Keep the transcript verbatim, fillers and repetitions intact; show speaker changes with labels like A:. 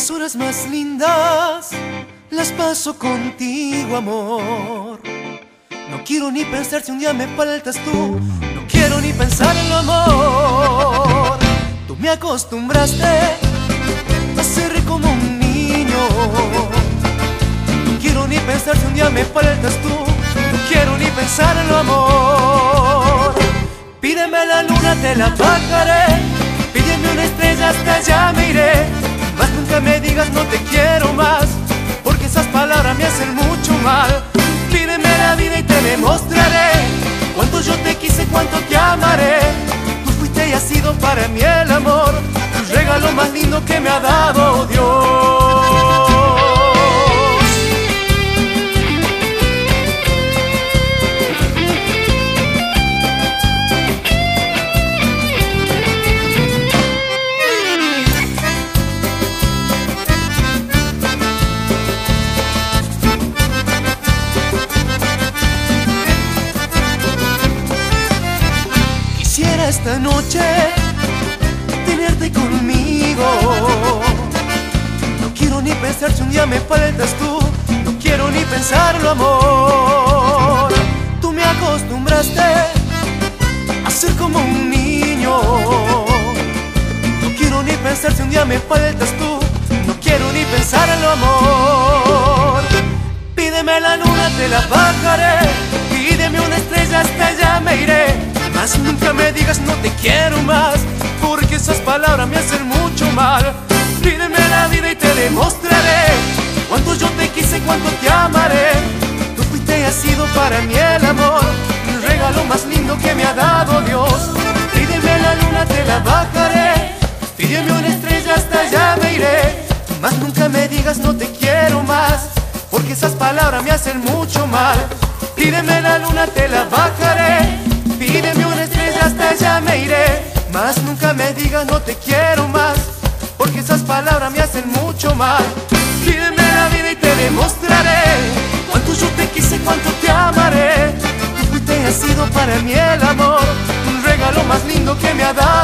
A: Las horas más lindas las paso contigo, amor. No quiero ni pensar si un día me faltas tú. No quiero ni pensar en el amor. Tú me acostumbraste a ser como un niño. No quiero ni pensar si un día me faltas tú. No quiero ni pensar en el amor. Pídeme la luna, te la bajaré. Pídeme una estrella, hasta allá me iré. Mas nunca me digas no te quiero más, porque esas palabras me hacen mucho mal. Pídeme la vida y te demostraré cuánto yo te quise, cuánto te amaré. Tú fuiste y has sido para mí el amor, el regalo más lindo que me ha dado Dios. Quisiera esta noche tenerte conmigo. No quiero ni pensar si un día me faltas tú. No quiero ni pensarlo, amor. Tú me acostumbraste a ser como un niño. No quiero ni pensar si un día me faltas tú. No quiero ni pensarlo, amor. Pídeme la luna, te la bajaré. Pídeme una estrella, hasta allá me iré. Mas nunca me digas no te quiero más, porque esas palabras me hacen mucho mal. Pídeme la vida y te demostraré cuánto yo te quise, cuánto te amaré. Tú fuiste y has sido para mí el amor, el regalo más lindo que me ha dado Dios. Pídeme la luna, te la bajaré. Pídeme una estrella, hasta allá me iré. Mas nunca me digas no te quiero más, porque esas palabras me hacen mucho mal. Pídeme la luna, te la bajaré. Pídeme una estrella, hasta allá me iré. Mas nunca me digas no te quiero más, porque esas palabras me hacen mucho mal. Pídeme la vida y te demostraré cuánto yo te quise, cuánto te amaré. Tú fuiste y has sido para mí el amor, un regalo más lindo que me ha dado